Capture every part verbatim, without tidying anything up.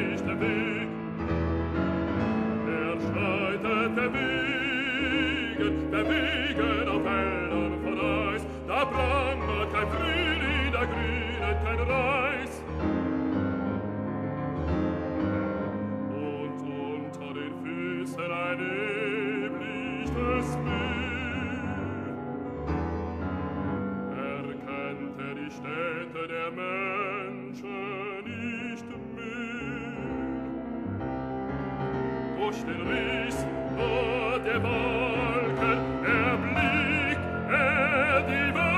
nicht der Weg. Er schreitet der Wegen, der Wegen auf Feldern von Eis, da prangert kein Frühling, da grünet kein Reis. Und unter den Füßen ein eblichtes Meer. Erkennt er die Städte der Menschen nicht mehr. Durch den Riss dort der Wolken erblickt er die Welt.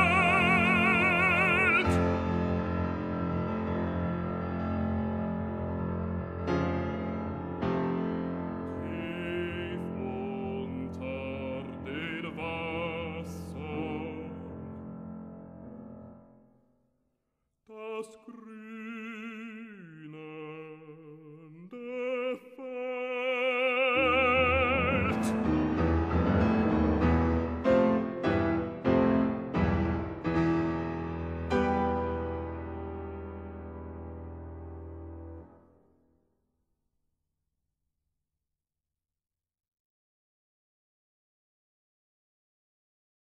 Tief unter den Wassern das Grün